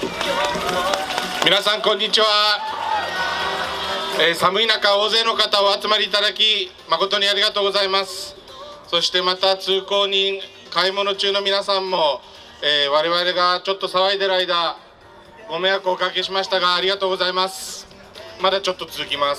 皆さんこんにちは。寒い中大勢の方お集まりいただき誠にありがとうございます。そしてまた通行人、買い物中の皆さんも、我々がちょっと騒いでる間ご迷惑をおかけしましたがありがとうございます。まだちょっと続きます。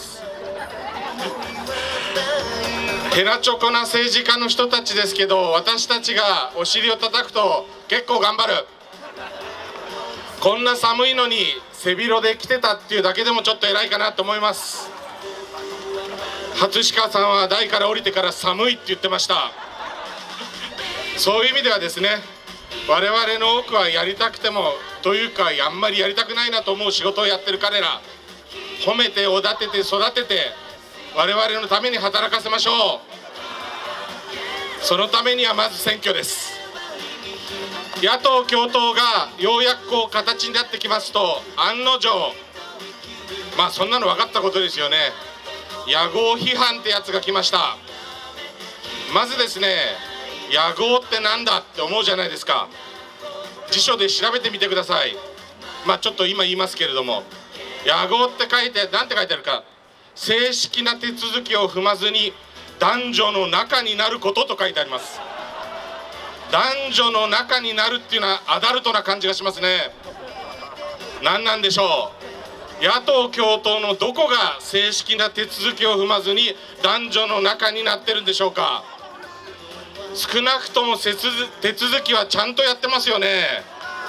ヘナチョコな政治家の人たちですけど、私たちがお尻を叩くと結構頑張る。こんな寒いのに背広で来てたっていうだけでもちょっと偉いかなと思います。初鹿さんは台から降りてから寒いって言ってました。そういう意味ではですね、我々の多くはやりたくてもというかあんまりやりたくないなと思う仕事をやってる彼ら、褒めておだてて育てて我々のために働かせましょう。そのためにはまず選挙です。野党共闘がようやくこう形になってきますと、案の定そんなの分かったことですよね。野合批判ってやつが来ました。まずですね、野合ってなんだって思うじゃないですか。辞書で調べてみてください。ちょっと今言いますけれども、野合って書いて何て書いてあるか、正式な手続きを踏まずに男女の仲になることと書いてあります。男女の仲になるっていうのはアダルトな感じがしますね。何なんでしょう。野党共闘のどこが正式な手続きを踏まずに男女の仲になってるんでしょうか。少なくとも手続きはちゃんとやってますよね。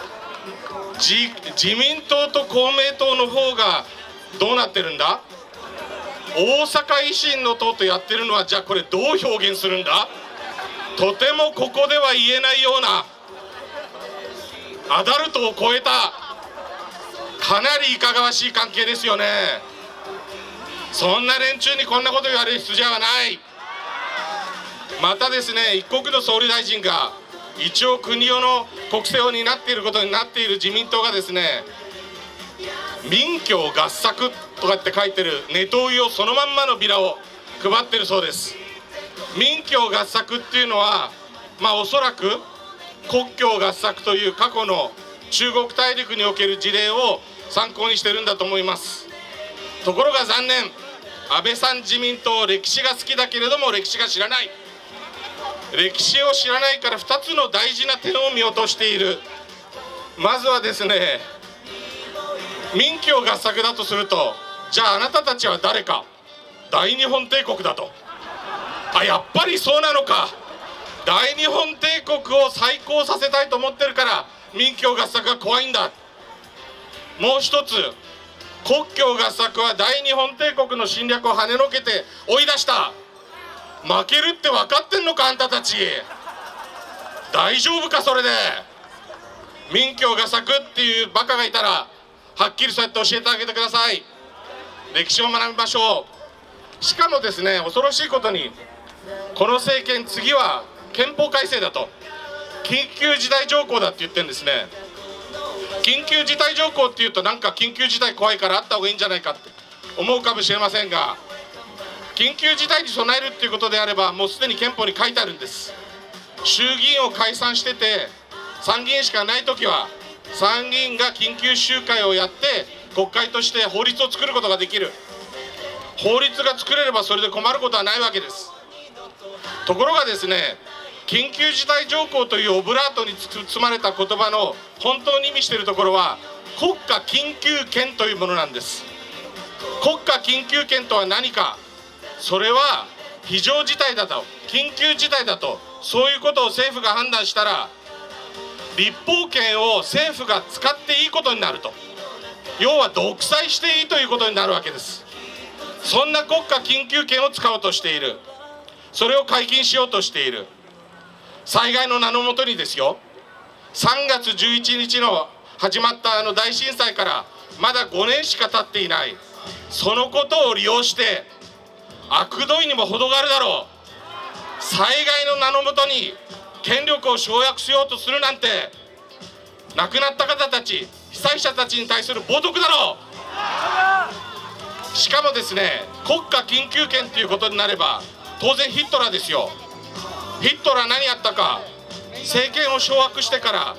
自民党と公明党の方がどうなってるんだ。大阪維新の党とやってるのはじゃあこれどう表現するんだ。とてもここでは言えないようなアダルトを超えたかなりいかがわしい関係ですよね。そんな連中にこんなこと言われる筋合いはない。またですね、一国の総理大臣が一応国世の国政を担っていることになっている自民党がですね、民協合作とかって書いてるネトウヨそのまんまのビラを配ってるそうです。民協合作っていうのはおそらく国協合作という過去の中国大陸における事例を参考にしてるんだと思います。ところが残念、安倍さん自民党歴史が好きだけれども歴史が知らない。歴史を知らないから2つの大事な点を見落としている。まずはですね、民協合作だとすると、じゃああなたたちは誰か。大日本帝国だと。やっぱりそうなのか。大日本帝国を再興させたいと思ってるから民協合作が怖いんだ。もう一つ、国協合作は大日本帝国の侵略を跳ねのけて追い出した。負けるって分かってんのかあんたたち。大丈夫かそれで。民協合作っていうバカがいたらはっきりそうやって教えてあげてください。歴史を学びましょう。しかもですね、恐ろしいことにこの政権次は憲法改正だと、緊急事態条項だって言ってるんですね。緊急事態条項っていうとなんか緊急事態怖いからあった方がいいんじゃないかって思うかもしれませんが、緊急事態に備えるっていうことであればもうすでに憲法に書いてあるんです。衆議院を解散してて参議院しかない時は参議院が緊急集会をやって国会として法律を作ることができる。法律が作れればそれで困ることはないわけです。ところがですね、緊急事態条項というオブラートに包まれた言葉の本当に意味しているところは国家緊急権というものなんです。国家緊急権とは何か。それは非常事態だと、緊急事態だと、そういうことを政府が判断したら立法権を政府が使っていいことになると、要は独裁していいということになるわけです。そんな国家緊急権を使おうとしている。それを解禁しようとしている。災害の名のもとにですよ、3月11日の始まった大震災からまだ5年しか経っていない。そのことを利用して悪どいにも程があるだろう。災害の名のもとに権力を掌握しようとするなんて、亡くなった方たち、被災者たちに対する冒涜だろう。しかもですね、国家緊急権ということになれば当然ヒットラーですよ。ヒットラー何やったか。政権を掌握してから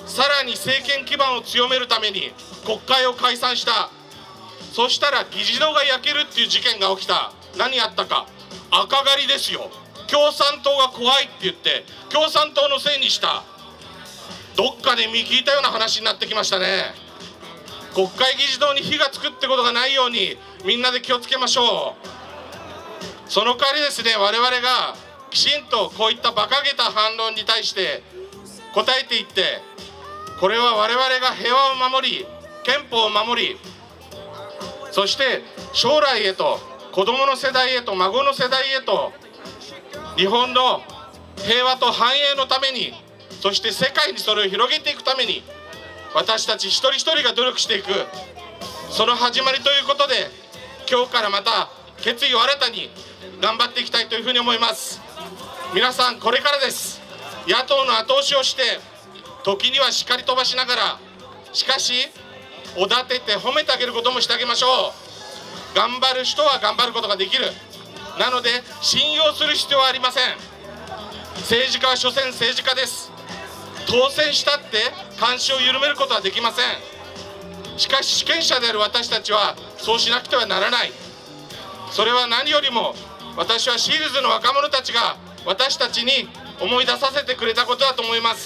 さらに政権基盤を強めるために国会を解散した。そしたら議事堂が焼けるっていう事件が起きた。何やったか、赤狩りですよ。共産党が怖いって言って共産党のせいにした。どっかで見聞いたような話になってきましたね。国会議事堂に火がつくってことがないようにみんなで気をつけましょう。その代わりですね、我々がきちんとこういった馬鹿げた反論に対して答えていって、これは我々が平和を守り憲法を守り、そして将来へと子どもの世代へと孫の世代へと日本の平和と繁栄のために、そして世界にそれを広げていくために私たち一人一人が努力していく、その始まりということで今日からまた決意を新たに頑張っていきたいというふうに思います。皆さんこれからです。野党の後押しをして時には叱り飛ばしながら、しかしおだてて褒めてあげることもしてあげましょう。頑張る人は頑張ることができる。なので信用する必要はありません。政治家は所詮政治家です。当選したって監視を緩めることはできません。しかし主権者である私たちはそうしなくてはならない。それは何よりも私はシールズの若者たちが私たちに思い出させてくれたことだと思います。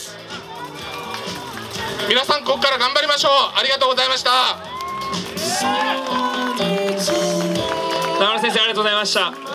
皆さんここから頑張りましょう。ありがとうございました。 中村先生、ありがとうございました。